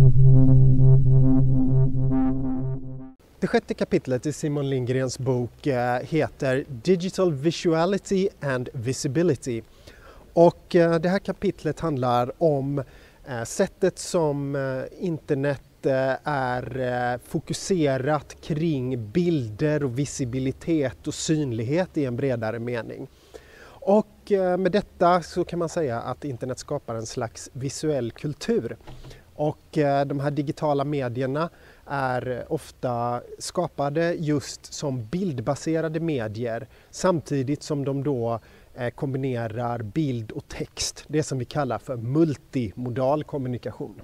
Det sjätte kapitlet i Simon Lindgrens bok heter Digital Visuality and Visibility. Och det här kapitlet handlar om sättet som internet är fokuserat kring bilder och visibilitet och synlighet i en bredare mening. Och med detta så kan man säga att internet skapar en slags visuell kultur. Och de här digitala medierna är ofta skapade just som bildbaserade medier samtidigt som de då kombinerar bild och text. Det som vi kallar för multimodal kommunikation.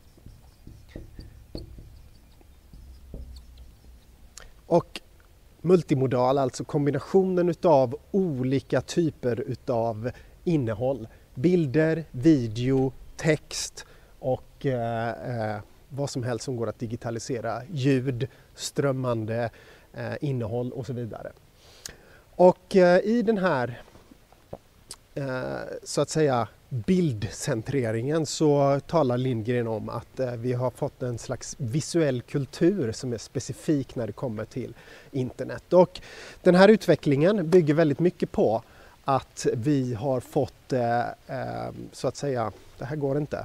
Och multimodal, alltså kombinationen utav olika typer utav innehåll. Bilder, video, text och vad som helst som går att digitalisera. Ljud, strömmande innehåll och så vidare. Och i den här så att säga bildcentreringen så talar Lindgren om att vi har fått en slags visuell kultur som är specifik när det kommer till internet. Och den här utvecklingen bygger väldigt mycket på att vi har fått så att säga, det här går inte.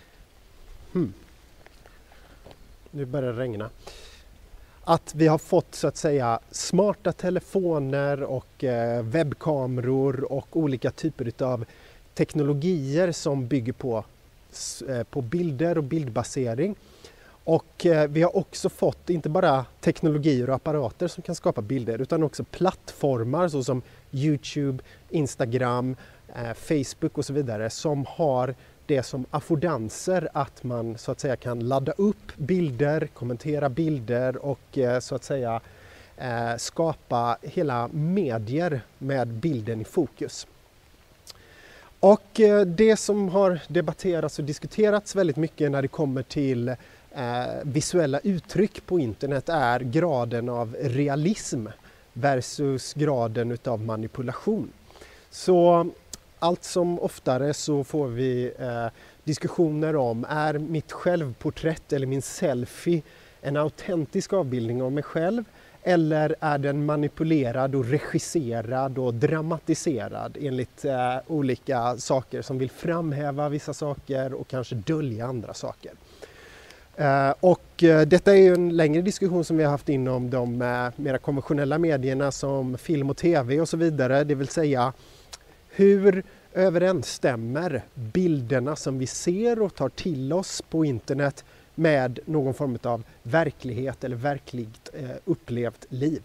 Nu börjar det regna. Att vi har fått så att säga smarta telefoner och webbkameror och olika typer av teknologier som bygger på bilder och bildbasering. Och vi har också fått inte bara teknologier och apparater som kan skapa bilder utan också plattformar såsom YouTube, Instagram, Facebook och så vidare som har det som affordanser att man så att säga kan ladda upp bilder, kommentera bilder och så att säga skapa hela medier med bilden i fokus. Och det som har debatterats och diskuterats väldigt mycket när det kommer till visuella uttryck på internet är graden av realism versus graden utav manipulation. Så allt som oftare så får vi diskussioner om, är mitt självporträtt eller min selfie en autentisk avbildning av mig själv eller är den manipulerad och regisserad och dramatiserad enligt olika saker som vill framhäva vissa saker och kanske dölja andra saker. Och detta är ju en längre diskussion som vi har haft inom de mera konventionella medierna som film och tv och så vidare, det vill säga hur överensstämmer bilderna som vi ser och tar till oss på internet med någon form av verklighet eller verkligt upplevt liv.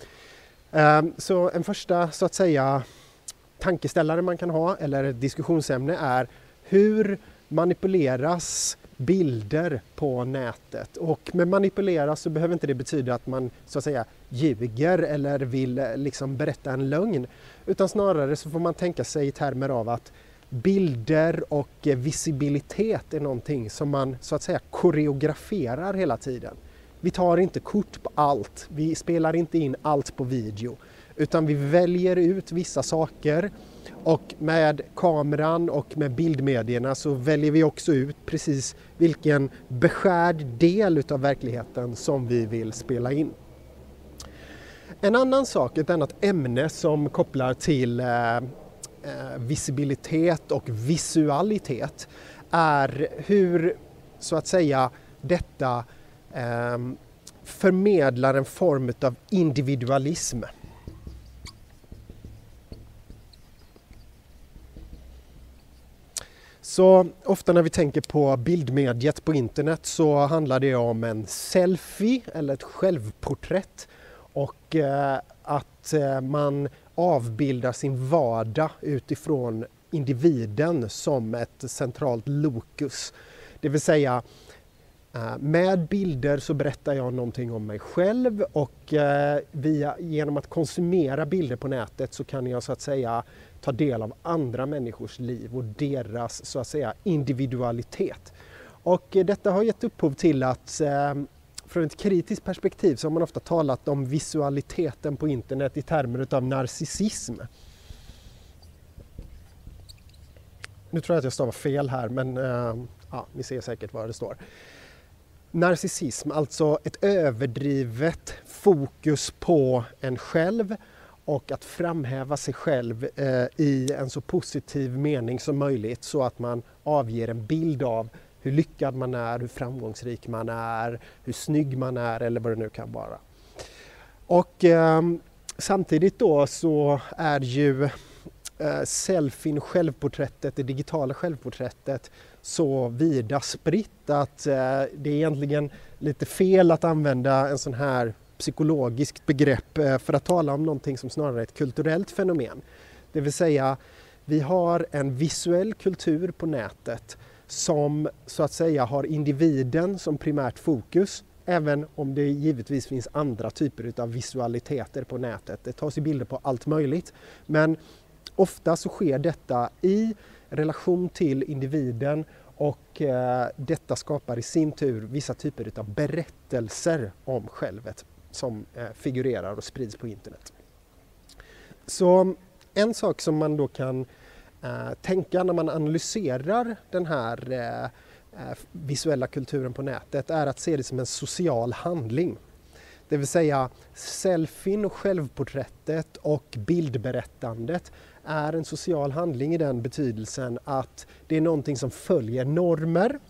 Så en första så att säga tankeställare man kan ha eller diskussionsämne är hur manipuleras bilder på nätet? Och med manipuleras så behöver inte det betyda att man så att säga ljuger eller vill liksom berätta en lögn. Utan snarare så får man tänka sig i termer av att bilder och visibilitet är någonting som man så att säga koreograferar hela tiden. Vi tar inte kort på allt, vi spelar inte in allt på video utan vi väljer ut vissa saker och med kameran och med bildmedierna så väljer vi också ut precis vilken beskärd del utav verkligheten som vi vill spela in. En annan sak, ett annat ämne som kopplar till visibilitet och visualitet är hur så att säga detta förmedlar en form av individualism. Så ofta när vi tänker på bildmediet på internet så handlar det om en selfie eller ett självporträtt och att man avbildar sin vardag utifrån individen som ett centralt lokus. Det vill säga med bilder så berättar jag någonting om mig själv och genom att konsumera bilder på nätet så kan jag så att säga ta del av andra människors liv och deras så att säga individualitet. Och detta har gett upphov till att från ett kritiskt perspektiv så har man ofta talat om visualiteten på internet i termer av narcissism. Nu tror jag att jag stavar fel här men ja, ni ser säkert vad det står. narcissism, alltså ett överdrivet fokus på en själv och att framhäva sig själv i en så positiv mening som möjligt så att man avger en bild av hur lyckad man är, hur framgångsrik man är, hur snygg man är eller vad det nu kan vara. Och samtidigt då så är ju selfien, självporträttet, det digitala självporträttet så vida spritt att det är egentligen lite fel att använda en sån här psykologiskt begrepp för att tala om någonting som snarare är ett kulturellt fenomen. Det vill säga, vi har en visuell kultur på nätet som så att säga har individen som primärt fokus, även om det givetvis finns andra typer av visualiteter på nätet. Det tas i bilder på allt möjligt, men ofta så sker detta i relation till individen och detta skapar i sin tur vissa typer av berättelser om självet som figurerar och sprids på internet. Så en sak som man då kan tänka när man analyserar den här visuella kulturen på nätet är att se det som en social handling. Det vill säga selfien och självporträttet och bildberättandet är en social handling i den betydelsen att det är någonting som följer normer.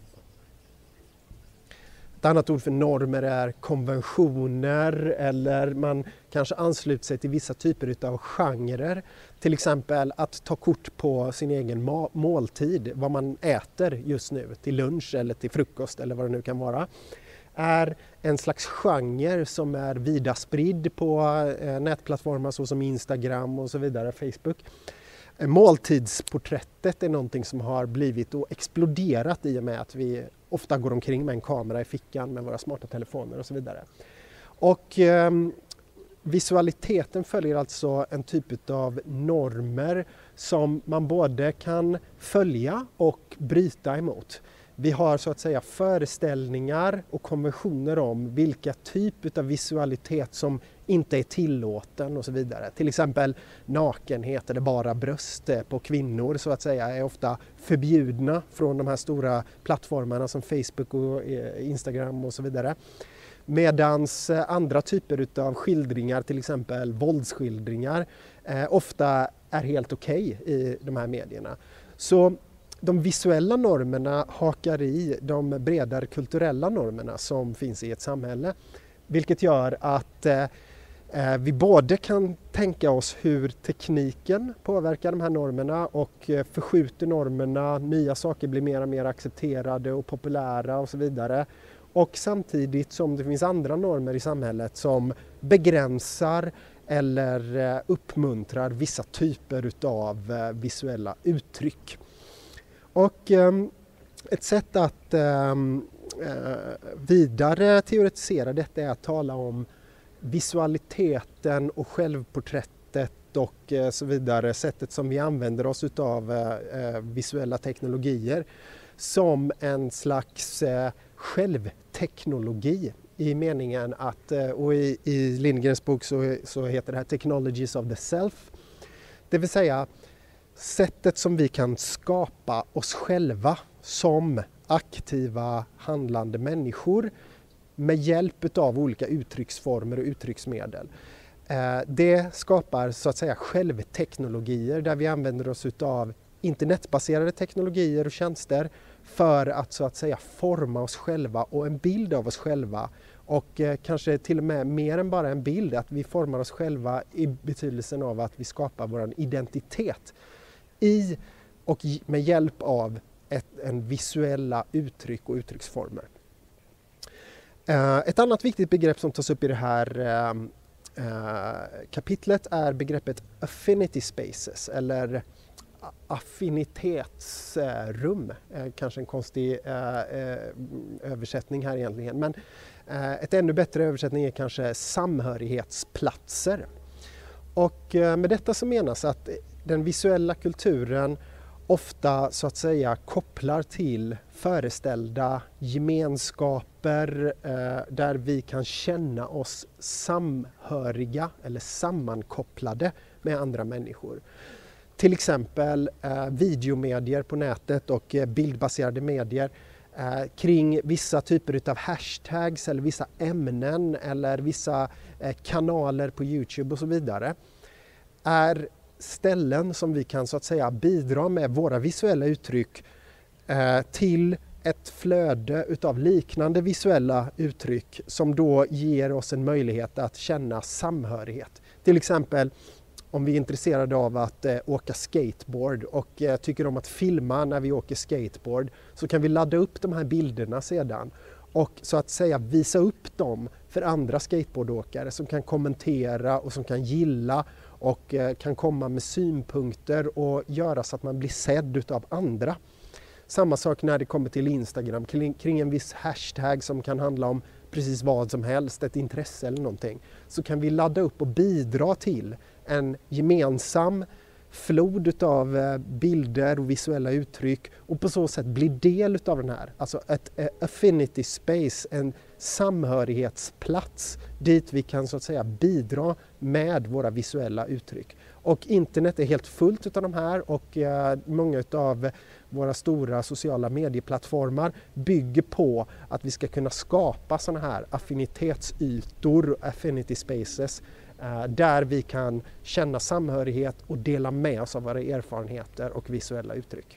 Ett annat ord för normer är konventioner eller man kanske ansluter sig till vissa typer av genrer. Till exempel att ta kort på sin egen måltid, vad man äter just nu till lunch eller till frukost eller vad det nu kan vara, är en slags genre som är vida spridd på nätplattformar såsom Instagram och så vidare, Facebook. Måltidsporträttet är någonting som har blivit och exploderat i och med att vi ofta går omkring med en kamera i fickan med våra smarta telefoner och så vidare. Och visualiteten följer alltså en typ av normer som man både kan följa och bryta emot. Vi har så att säga föreställningar och konventioner om vilka typer av visualitet som inte är tillåten och så vidare. Till exempel nakenhet eller bara bröst på kvinnor så att säga är ofta förbjudna från de här stora plattformarna som Facebook och Instagram och så vidare. Medans andra typer av skildringar, till exempel våldsskildringar, ofta är helt okej i de här medierna. Så de visuella normerna hakar i de bredare kulturella normerna som finns i ett samhälle. Vilket gör att vi både kan tänka oss hur tekniken påverkar de här normerna och förskjuter normerna, nya saker blir mer och mer accepterade och populära och så vidare. Och samtidigt som det finns andra normer i samhället som begränsar eller uppmuntrar vissa typer av visuella uttryck. Och ett sätt att vidare teoretisera detta är att tala om visualiteten och självporträttet och så vidare, sättet som vi använder oss av visuella teknologier som en slags självteknologi i meningen att, och i Lindgrens bok så heter det här Technologies of the Self, det vill säga sättet som vi kan skapa oss själva som aktiva handlande människor med hjälp av olika uttrycksformer och uttrycksmedel. Det skapar så att säga självteknologier där vi använder oss av internetbaserade teknologier och tjänster för att så att säga forma oss själva och en bild av oss själva och kanske till och med mer än bara en bild, att vi formar oss själva i betydelsen av att vi skapar vår identitet i och med hjälp av en visuella uttryck och uttrycksformer. Ett annat viktigt begrepp som tas upp i det här kapitlet är begreppet affinity spaces eller affinitetsrum. Kanske en konstig översättning här egentligen, men ett ännu bättre översättning är kanske samhörighetsplatser. Och med detta så menas att den visuella kulturen ofta så att säga kopplar till föreställda gemenskaper där vi kan känna oss samhöriga eller sammankopplade med andra människor. Till exempel videomedier på nätet och bildbaserade medier kring vissa typer av hashtags eller vissa ämnen eller vissa kanaler på Youtube och så vidare är ställen som vi kan så att säga bidra med våra visuella uttryck till ett flöde utav liknande visuella uttryck som då ger oss en möjlighet att känna samhörighet. Till exempel om vi är intresserade av att åka skateboard och tycker om att filma när vi åker skateboard, så kan vi ladda upp de här bilderna sedan och så att säga visa upp dem för andra skateboardåkare som kan kommentera och som kan gilla och kan komma med synpunkter och göra så att man blir sedd utav andra. Samma sak när det kommer till Instagram kring en viss hashtag som kan handla om precis vad som helst, ett intresse eller någonting. Så kan vi ladda upp och bidra till en gemensam flod av bilder och visuella uttryck och på så sätt bli del utav den här. Alltså ett affinity space, en samhörighetsplats dit vi kan så att säga bidra med våra visuella uttryck. Och internet är helt fullt utav de här och många utav våra stora sociala medieplattformar bygger på att vi ska kunna skapa sådana här affinitetsytor, affinity spaces, där vi kan känna samhörighet och dela med oss av våra erfarenheter och visuella uttryck.